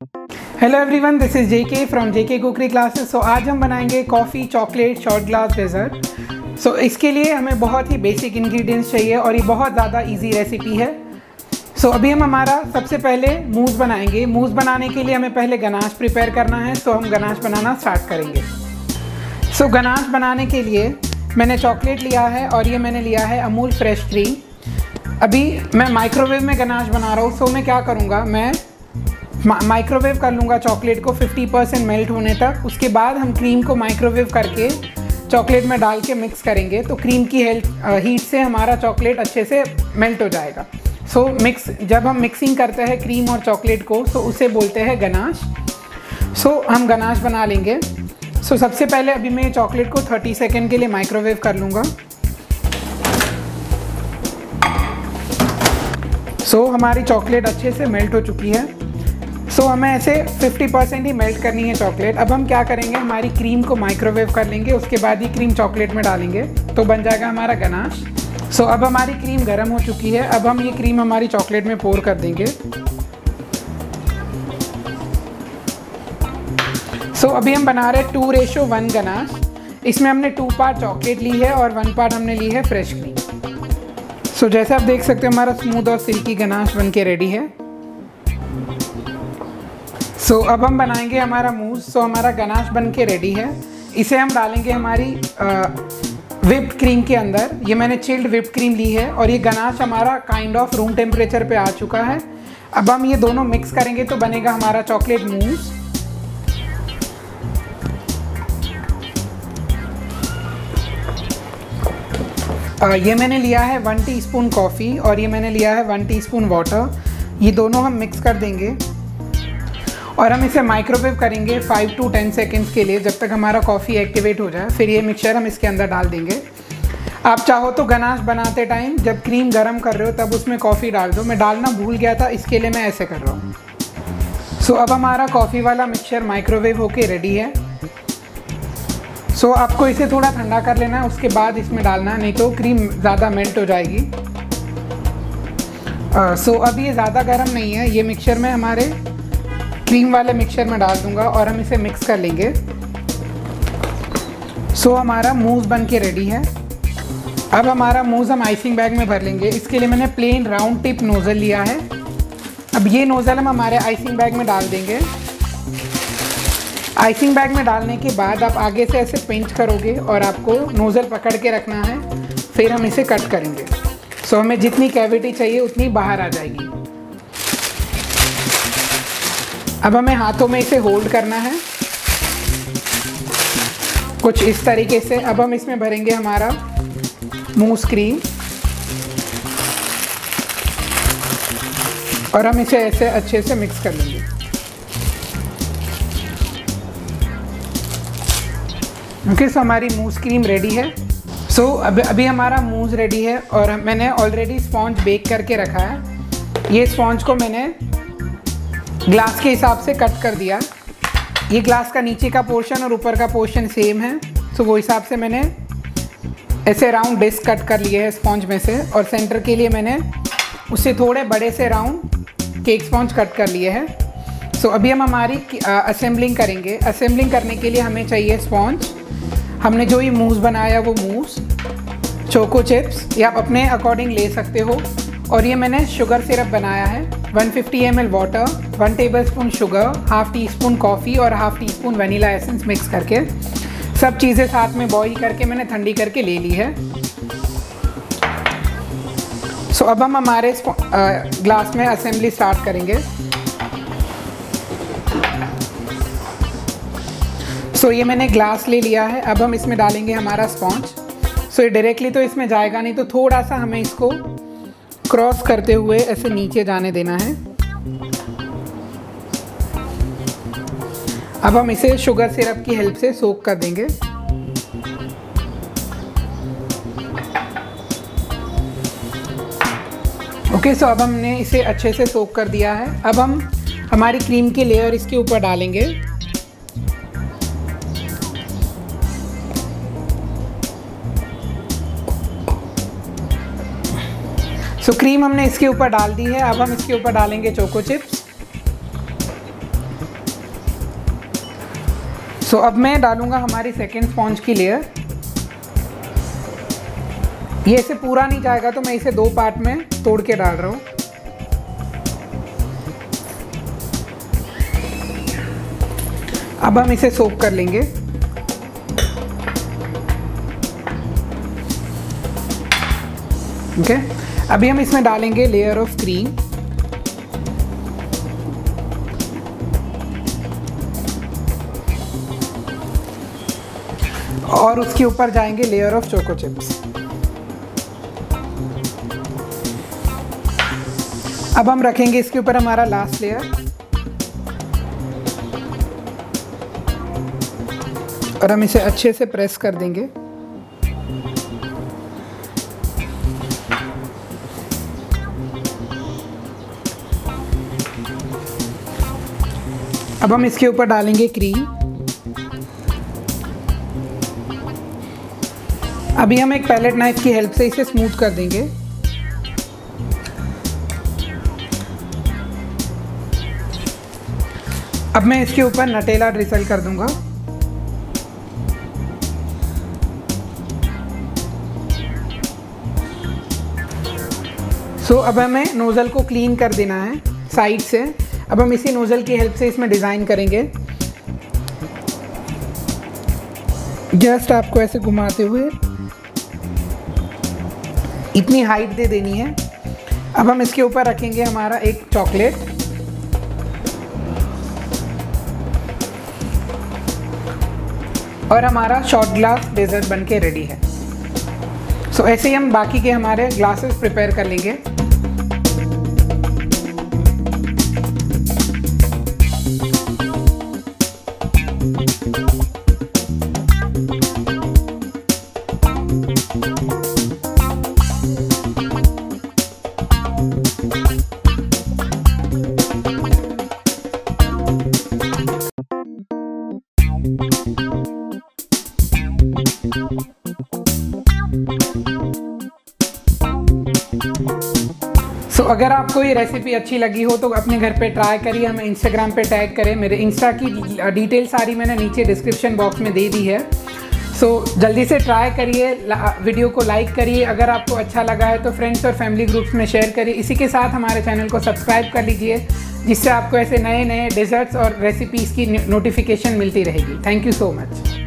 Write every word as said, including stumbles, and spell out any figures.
Hello everyone, this is JK from JK cookery classes. So आज हम बनाएंगे coffee chocolate shot glass dessert. So इसके लिए हमें बहुत ही बेसिक इंग्रेडिएंट्स चाहिए और ये बहुत ज़्यादा इजी रेसिपी है। सो so, अभी हम हमारा सबसे पहले मूस बनाएंगे। मूस बनाने के लिए हमें पहले गनाश प्रिपेयर करना है। सो so, हम गनाश बनाना स्टार्ट करेंगे। सो so, गनाश बनाने के लिए मैंने चॉकलेट लिया है और ये मैंने लिया है अमूल फ्रेश क्रीम। अभी मैं माइक्रोवेव में गनाश बना रहा हूँ। सो so, मैं क्या करूँगा, मैं माइक्रोवेव कर लूँगा चॉकलेट को फिफ्टी परसेंट मेल्ट होने तक। उसके बाद हम क्रीम को माइक्रोवेव करके चॉकलेट में डाल के मिक्स करेंगे, तो क्रीम की हेल्थ हीट से हमारा चॉकलेट अच्छे से मेल्ट हो जाएगा। सो so, मिक्स जब हम मिक्सिंग करते हैं क्रीम और चॉकलेट को, सो so, उसे बोलते हैं गनाश। सो so, हम गनाश बना लेंगे। सो so, सबसे पहले अभी मैं चॉकलेट को थर्टी सेकेंड के लिए माइक्रोवेव कर लूँगा। सो so, हमारी चॉकलेट अच्छे से मेल्ट हो चुकी है। सो so, हमें ऐसे फिफ्टी परसेंट ही मेल्ट करनी है चॉकलेट। अब हम क्या करेंगे, हमारी क्रीम को माइक्रोवेव कर लेंगे, उसके बाद ही क्रीम चॉकलेट में डालेंगे तो बन जाएगा हमारा गनाश। सो so, अब हमारी क्रीम गर्म हो चुकी है। अब हम ये क्रीम हमारी चॉकलेट में पोर कर देंगे। सो so, अभी हम बना रहे हैं टू रेशो वन गनाश। इसमें हमने टू पार्ट चॉकलेट ली है और वन पार्ट हमने ली है फ्रेश क्रीम। सो so, जैसे आप देख सकते हो हमारा स्मूथ और सिल्की गनाश बन के रेडी है। सो so, अब हम बनाएंगे हमारा मूस। सो so, हमारा गनाश बन के रेडी है। इसे हम डालेंगे हमारी विप्ड क्रीम के अंदर। ये मैंने चिल्ड विप्ड क्रीम ली है और ये गनाश हमारा काइंड ऑफ रूम टेम्परेचर पे आ चुका है। अब हम ये दोनों मिक्स करेंगे तो बनेगा हमारा चॉकलेट मूस। uh, ये मैंने लिया है वन टीस्पून कॉफ़ी और ये मैंने लिया है वन टीस्पून वाटर। ये दोनों हम मिक्स कर देंगे और हम इसे माइक्रोवेव करेंगे फाइव टू टेन सेकेंड्स के लिए, जब तक हमारा कॉफ़ी एक्टिवेट हो जाए। फिर ये मिक्सचर हम इसके अंदर डाल देंगे। आप चाहो तो गनाश बनाते टाइम जब क्रीम गर्म कर रहे हो तब उसमें कॉफ़ी डाल दो। मैं डालना भूल गया था, इसके लिए मैं ऐसे कर रहा हूँ। सो अब हमारा कॉफ़ी वाला मिक्सचर माइक्रोवेव होके रेडी है। सो आपको इसे थोड़ा ठंडा कर लेना है, उसके बाद इसमें डालना, नहीं तो क्रीम ज़्यादा मेल्ट हो जाएगी। सो अब ये ज़्यादा गर्म नहीं है। ये मिक्सचर में हमारे क्रीम वाले मिक्सचर में डाल दूंगा और हम इसे मिक्स कर लेंगे। सो so, हमारा मूस बन के रेडी है। अब हमारा मूस हम आइसिंग बैग में भर लेंगे। इसके लिए मैंने प्लेन राउंड टिप नोज़ल लिया है। अब ये नोज़ल हम हमारे आइसिंग बैग में डाल देंगे। आइसिंग बैग में डालने के बाद आप आगे से ऐसे पिंच करोगे और आपको नोज़ल पकड़ के रखना है, फिर हम इसे कट करेंगे। सो so, हमें जितनी कैविटी चाहिए उतनी बाहर आ जाएगी। अब हमें हाथों में इसे होल्ड करना है कुछ इस तरीके से। अब हम इसमें भरेंगे हमारा मूस क्रीम और हम इसे ऐसे अच्छे से मिक्स कर लेंगे। ओके, सो हमारी मूस क्रीम रेडी है। सो so, अब अभी हमारा मूस रेडी है और मैंने ऑलरेडी स्पॉन्ज बेक करके रखा है। ये स्पॉन्ज को मैंने ग्लास के हिसाब से कट कर दिया। ये ग्लास का नीचे का पोर्शन और ऊपर का पोर्शन सेम है, सो वो हिसाब से मैंने ऐसे राउंड डिस्क कट कर लिए हैं स्पॉन्ज में से। और सेंटर के लिए मैंने उससे थोड़े बड़े से राउंड केक स्पॉन्ज कट कर लिए हैं। सो अभी हम हमारी असेंबलिंग करेंगे। असेंबलिंग करने के लिए हमें चाहिए स्पॉन्ज। हमने जो ये मूस बनाया वो मूस, चोको चिप्स, ये आप अपने अकॉर्डिंग ले सकते हो। और ये मैंने शुगर सिरप बनाया है, one fifty M L water, one tablespoon sugar, half teaspoon coffee और half teaspoon vanilla essence mix करके सब चीज़ें साथ में बॉईल करके मैंने ठंडी करके ले ली है। सो अब हम हमारे ग्लास में असेंबली स्टार्ट करेंगे। सो ये मैंने ग्लास ले लिया है। अब हम इसमें डालेंगे हमारा स्पॉन्ज। सो ये डायरेक्टली तो इसमें जाएगा नहीं, तो थोड़ा सा हमें इसको क्रॉस करते हुए ऐसे नीचे जाने देना है। अब हम इसे शुगर सिरप की हेल्प से सोक कर देंगे। ओके, सो अब हमने इसे अच्छे से सोक कर दिया है। अब हम हमारी क्रीम की लेयर इसके ऊपर डालेंगे। सो क्रीम हमने इसके ऊपर डाल दी है। अब हम इसके ऊपर डालेंगे चोको चिप्स। सो so, अब मैं डालूँगा हमारी सेकेंड स्पॉन्ज की लेयर। ये इसे पूरा नहीं जाएगा तो मैं इसे दो पार्ट में तोड़ के डाल रहा हूँ। अब हम इसे सोक कर लेंगे। ओके, अभी हम इसमें डालेंगे लेयर ऑफ क्रीम और उसके ऊपर जाएंगे लेयर ऑफ चोको चिप्स। अब हम रखेंगे इसके ऊपर हमारा लास्ट लेयर और हम इसे अच्छे से प्रेस कर देंगे। अब हम इसके ऊपर डालेंगे क्रीम। अभी हम एक पैलेट नाइफ की हेल्प से इसे स्मूथ कर देंगे। अब मैं इसके ऊपर नटेला ड्रिजल कर दूंगा। सो so, अब हमें नोज़ल को क्लीन कर देना है साइड से। अब हम इसी नोज़ल की हेल्प से इसमें डिज़ाइन करेंगे। जस्ट आपको ऐसे घुमाते हुए इतनी हाइट दे देनी है। अब हम इसके ऊपर रखेंगे हमारा एक चॉकलेट और हमारा शॉट ग्लास डेजर्ट बनके रेडी है। सो so, ऐसे ही हम बाकी के हमारे ग्लासेस प्रिपेयर कर लेंगे। सो so, अगर आपको ये रेसिपी अच्छी लगी हो तो अपने घर पे ट्राई करिए, हमें इंस्टाग्राम पे टैग करें। मेरे इंस्टा की डिटेल सारी मैंने नीचे डिस्क्रिप्शन बॉक्स में दे दी है। सो so, जल्दी से ट्राई करिए, वीडियो को लाइक करिए। अगर आपको अच्छा लगा है तो फ्रेंड्स और फैमिली ग्रुप्स में शेयर करिए। इसी के साथ हमारे चैनल को सब्सक्राइब कर लीजिए, जिससे आपको ऐसे नए नए डेजर्ट्स और रेसिपीज़ की नोटिफिकेशन मिलती रहेगी। Thank you so much.